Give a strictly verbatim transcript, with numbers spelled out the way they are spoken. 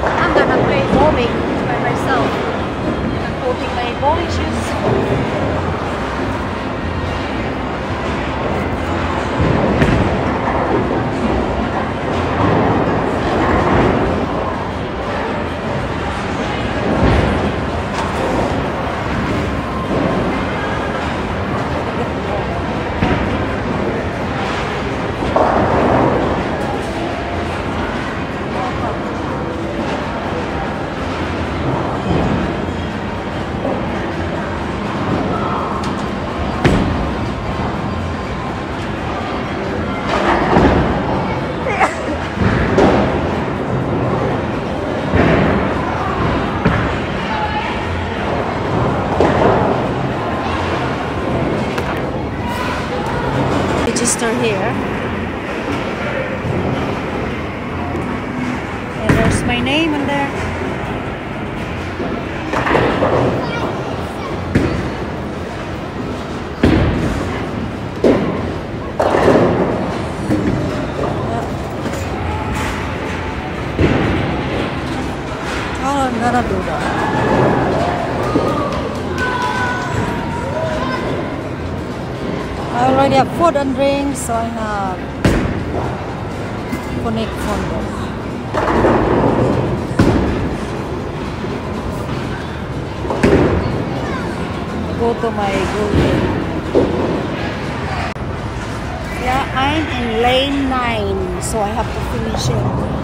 I'm gonna play bowling by myself. I'm putting my bowling shoes. Register here, and there's my name in there. Oh, I'm gonna do that. I already have food and drinks, so I have connect phone book. Go to my Google. Yeah, I'm in lane nine, so I have to finish it.